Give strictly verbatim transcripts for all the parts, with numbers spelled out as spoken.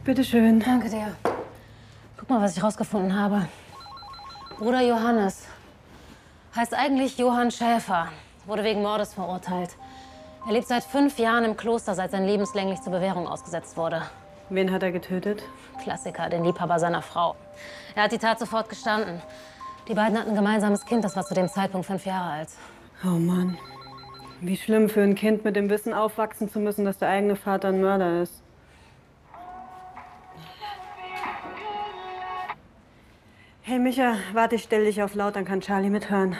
Bitte schön. Danke dir. Guck mal, was ich rausgefunden habe. Bruder Johannes heißt eigentlich Johann Schäfer, wurde wegen Mordes verurteilt. Er lebt seit fünf Jahren im Kloster, seit sein lebenslänglich zur Bewährung ausgesetzt wurde. Wen hat er getötet? Klassiker, den Liebhaber seiner Frau. Er hat die Tat sofort gestanden. Die beiden hatten ein gemeinsames Kind, das war zu dem Zeitpunkt fünf Jahre alt. Oh Mann. Wie schlimm für ein Kind, mit dem Wissen aufwachsen zu müssen, dass der eigene Vater ein Mörder ist. Hey Micha, warte, ich stell dich auf laut, dann kann Charlie mithören.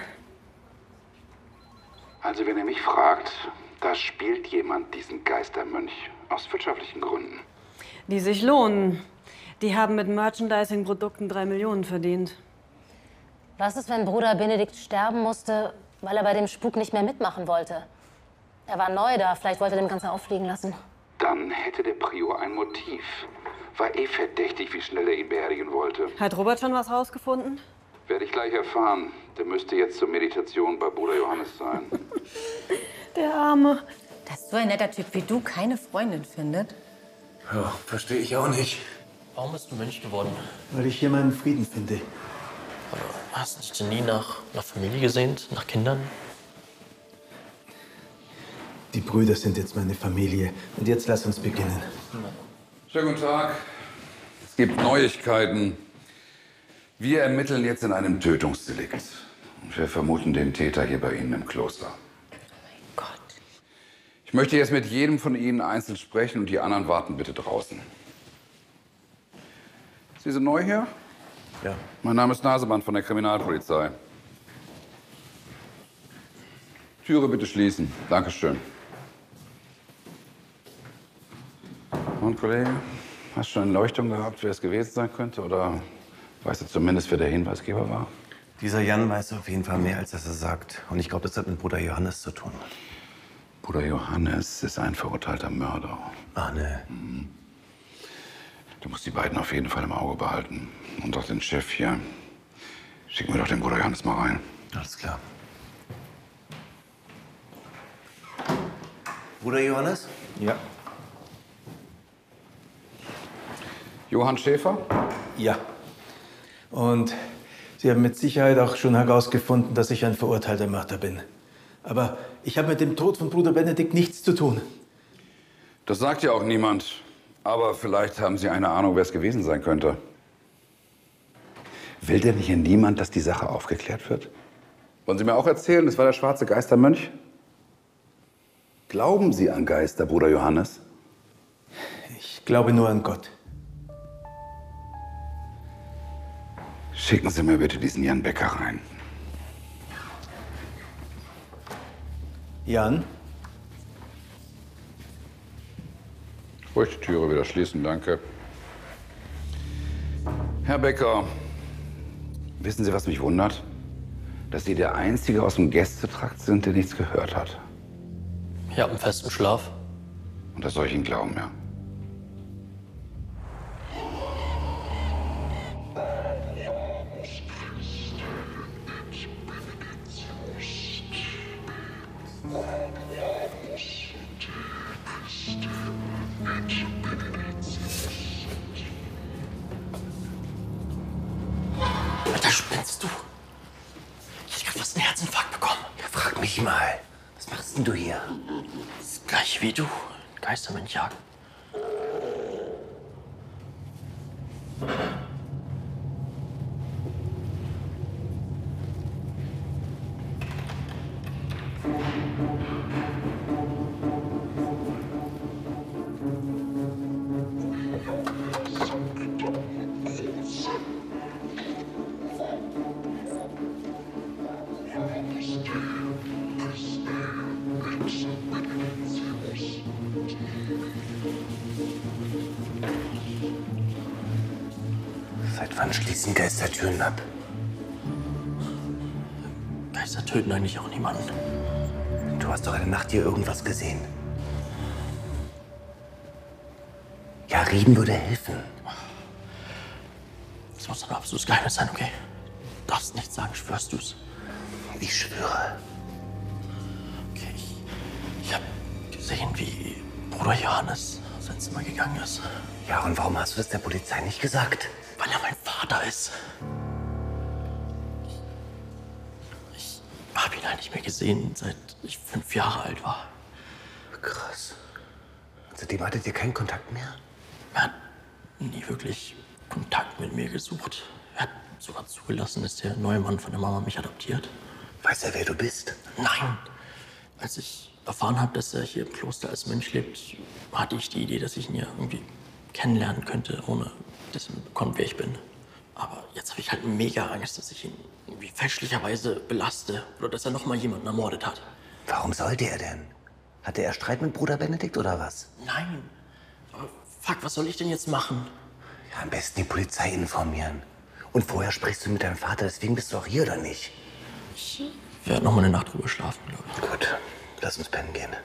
Also wenn ihr mich fragt, da spielt jemand diesen Geistermönch aus wirtschaftlichen Gründen. Die sich lohnen. Die haben mit Merchandising-Produkten drei Millionen verdient. Was ist, wenn Bruder Benedikt sterben musste, weil er bei dem Spuk nicht mehr mitmachen wollte? Er war neu da, vielleicht wollte er dem Ganze auffliegen lassen. Dann hätte der Prior ein Motiv. War eh verdächtig, wie schnell er ihn beerdigen wollte. Hat Robert schon was rausgefunden? Werde ich gleich erfahren. Der müsste jetzt zur Meditation bei Bruder Johannes sein. Der Arme. Dass so ein netter Typ wie du keine Freundin findet? Ja, verstehe ich auch nicht. Warum bist du Mönch geworden? Weil ich hier meinen Frieden finde. Hast du dich denn nie nach, nach Familie gesehnt? Nach Kindern? Die Brüder sind jetzt meine Familie. Und jetzt lass uns beginnen. Schönen guten Tag. Es gibt Neuigkeiten. Wir ermitteln jetzt in einem Tötungsdelikt. Und wir vermuten den Täter hier bei Ihnen im Kloster. Oh mein Gott. Ich möchte jetzt mit jedem von Ihnen einzeln sprechen und die anderen warten bitte draußen. Sie sind neu hier? Ja. Mein Name ist Naseband von der Kriminalpolizei. Türe bitte schließen. Dankeschön. Und Kollege, hast du schon eine Leuchtung gehabt, wer es gewesen sein könnte? Oder weißt du zumindest, wer der Hinweisgeber war? Dieser Jan weiß auf jeden Fall mehr, als dass er sagt. Und ich glaube, das hat mit Bruder Johannes zu tun. Bruder Johannes ist ein verurteilter Mörder. Ah, ne. Mhm. Du musst die beiden auf jeden Fall im Auge behalten. Und auch den Chef hier. Schicken wir doch den Bruder Johannes mal rein. Alles klar. Bruder Johannes? Ja. Johann Schäfer? Ja. Und Sie haben mit Sicherheit auch schon herausgefunden, dass ich ein verurteilter Mörder bin. Aber ich habe mit dem Tod von Bruder Benedikt nichts zu tun. Das sagt ja auch niemand. Aber vielleicht haben Sie eine Ahnung, wer es gewesen sein könnte. Will denn hier niemand, dass die Sache aufgeklärt wird? Wollen Sie mir auch erzählen, es war der schwarze Geistermönch? Glauben Sie an Geister, Bruder Johannes? Ich glaube nur an Gott. Schicken Sie mir bitte diesen Jan Becker rein. Jan? Ruhig die Türe wieder schließen, danke. Herr Becker, wissen Sie, was mich wundert? Dass Sie der Einzige aus dem Gästetrakt sind, der nichts gehört hat. Ich habe einen festen Schlaf. Und das soll ich Ihnen glauben, ja? Alter, spinnst du? Ich hab fast einen Herzinfarkt bekommen. Ja, frag mich mal. Was machst denn du hier? Das gleiche wie du. Geistermönch jagen. Seit wann schließen Geistertüren ab? Geister töten eigentlich auch niemanden. Du hast doch eine Nacht hier irgendwas gesehen. Ja, Rieden würde helfen. Das muss ein absolutes Geheimnis sein, okay? Du darfst nichts sagen, schwörst du's? Ich schwöre. Okay, ich, ich hab gesehen, wie Bruder Johannes aus sein Zimmer gegangen ist. Ja, und warum hast du das der Polizei nicht gesagt? Weil er mein Vater ist. Ich habe ihn halt nicht mehr gesehen, seit ich fünf Jahre alt war. Krass. Seitdem hattet ihr keinen Kontakt mehr? Er hat nie wirklich Kontakt mit mir gesucht. Er hat sogar zugelassen, dass der neue Mann von der Mama mich adoptiert. Weiß er, wer du bist? Nein. Als ich erfahren habe, dass er hier im Kloster als Mönch lebt, hatte ich die Idee, dass ich ihn ja irgendwie kennenlernen könnte, ohne dass er mitbekommt, wer ich bin. Aber jetzt habe ich halt mega Angst, dass ich ihn irgendwie fälschlicherweise belaste oder dass er noch mal jemanden ermordet hat. Warum sollte er denn? Hatte er Streit mit Bruder Benedikt oder was? Nein. Aber fuck, was soll ich denn jetzt machen? Ja, am besten die Polizei informieren. Und vorher sprichst du mit deinem Vater, deswegen bist du auch hier, oder nicht? Ich werde noch mal eine Nacht drüber schlafen, glaube ich. Gut, lass uns pennen gehen.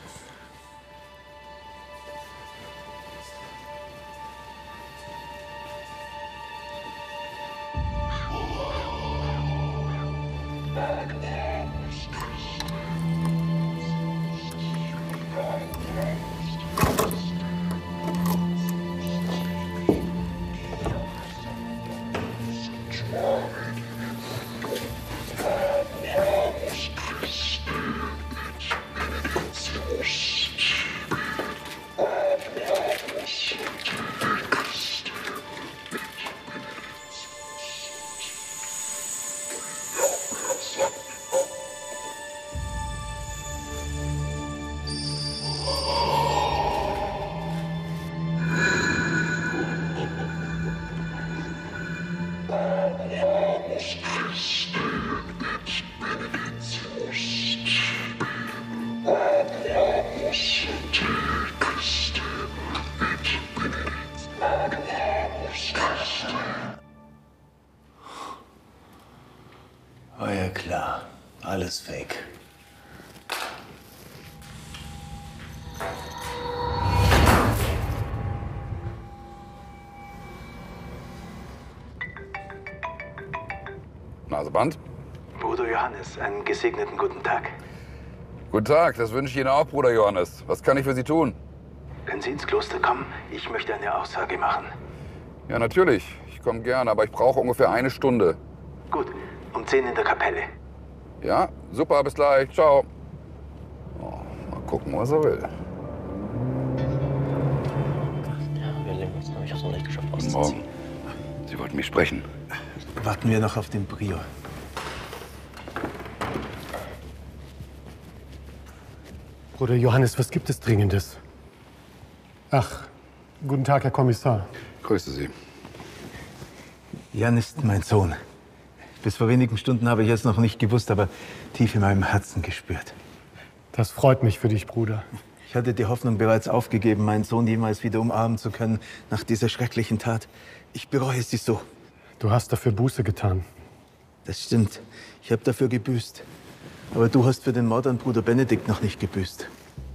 War ja klar. Alles fake. Naseband? Bruder Johannes, einen gesegneten guten Tag. Guten Tag, das wünsche ich Ihnen auch, Bruder Johannes. Was kann ich für Sie tun? Können Sie ins Kloster kommen? Ich möchte eine Aussage machen. Ja, natürlich. Ich komme gern, aber ich brauche ungefähr eine Stunde. Gut, um zehn in der Kapelle. Ja, super, bis gleich. Ciao. Oh, mal gucken, was er will. Ja, wir legen uns nämlich auch so nicht geschafft Guten auszuziehen. Morgen. Sie wollten mich sprechen. Warten wir noch auf den Prior. Bruder Johannes, was gibt es Dringendes? Ach, guten Tag, Herr Kommissar. Grüße Sie. Jan ist mein Sohn. Bis vor wenigen Stunden habe ich es noch nicht gewusst, aber tief in meinem Herzen gespürt. Das freut mich für dich, Bruder. Ich hatte die Hoffnung bereits aufgegeben, meinen Sohn jemals wieder umarmen zu können nach dieser schrecklichen Tat. Ich bereue sie so. Du hast dafür Buße getan. Das stimmt. Ich habe dafür gebüßt. Aber du hast für den Mord an Bruder Benedikt noch nicht gebüßt.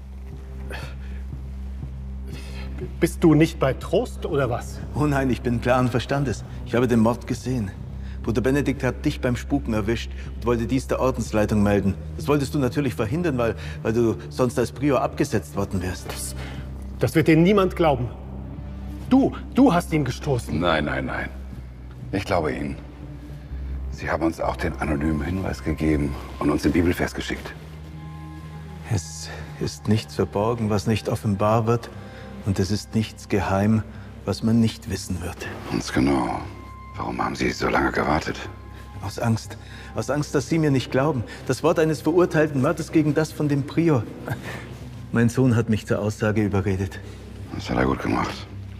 Bist du nicht bei Trost oder was? Oh nein, ich bin klaren Verstandes. Ich habe den Mord gesehen. Bruder Benedikt hat dich beim Spuken erwischt und wollte dies der Ordensleitung melden. Das wolltest du natürlich verhindern, weil, weil du sonst als Prior abgesetzt worden wärst. Das, das wird dir niemand glauben. Du, du hast ihn gestoßen. Nein, nein, nein. Ich glaube Ihnen. Sie haben uns auch den anonymen Hinweis gegeben und uns den Bibelvers geschickt. Es ist nichts verborgen, was nicht offenbar wird. Und es ist nichts geheim, was man nicht wissen wird. Ganz genau. Warum haben Sie so lange gewartet? Aus Angst. Aus Angst, dass Sie mir nicht glauben. Das Wort eines verurteilten Mordes gegen das von dem Prior. Mein Sohn hat mich zur Aussage überredet. Das hat er gut gemacht.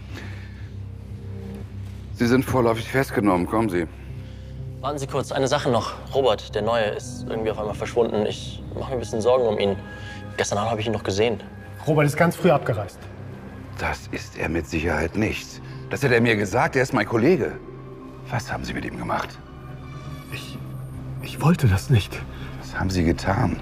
Sie sind vorläufig festgenommen. Kommen Sie. Warten Sie kurz, eine Sache noch. Robert, der Neue, ist irgendwie auf einmal verschwunden. Ich mache mir ein bisschen Sorgen um ihn. Gestern Abend habe ich ihn noch gesehen. Robert ist ganz früh abgereist. Das ist er mit Sicherheit nicht. Das hat er mir gesagt. Er ist mein Kollege. Was haben Sie mit ihm gemacht? Ich, ich wollte das nicht. Was haben Sie getan?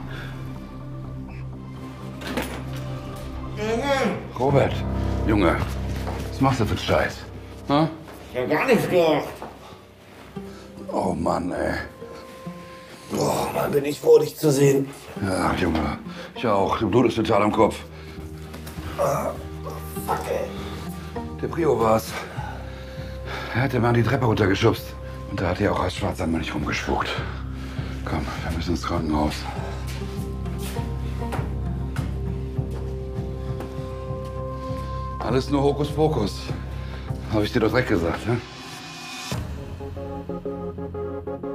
Robert, Junge, was machst du für Scheiß? Hm? Ich hab gar nichts gemacht. Oh Mann, ey. Oh Mann, bin ich froh, dich zu sehen. Ja, Junge, ich auch. Du blutest total am Kopf. Ah, fuck, ey. Der Prio war's. Er hat den Mann die Treppe runtergeschubst. Und da hat er auch als schwarzer Mönch rumgespukt. Komm, wir müssen ins Krankenhaus. Alles nur Hokuspokus. Habe ich dir doch direkt gesagt, ne?